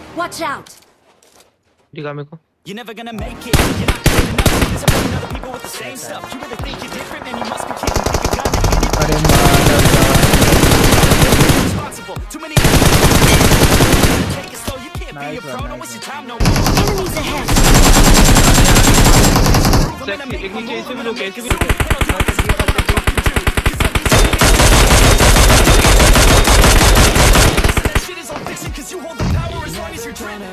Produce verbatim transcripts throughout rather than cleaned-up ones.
Watch out. दिखा मेरे को. You're never gonna make it. You're not good enough. There's a million other people with the same stuff. You really think you're different, man? You must be kidding. Think you're gonna hit it? अरे मार. Responsible. Too many. Take it slow. You can't be a pro. Don't waste your time no more. Enemies ahead. Sexy. एक नीचे ऐसे भी लोग ऐसे भी लोग. That shit is all fiction 'cause you hold the power as long as you're dreaming.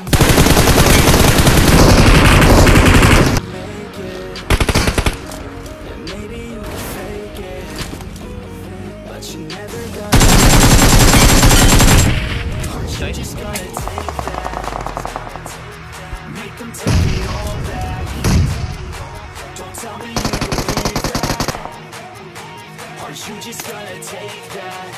You're just gonna take that. Make them take it all back. Don't tell me you believe that. Are you just gonna take that?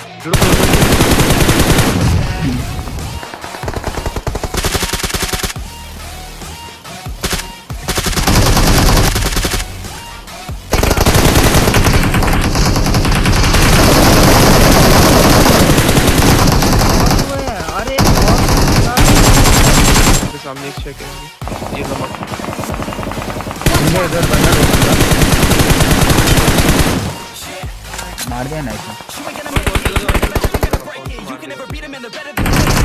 सामने एक check है ये नमक इधर इधर बंदा रोका मार दिया नाइस.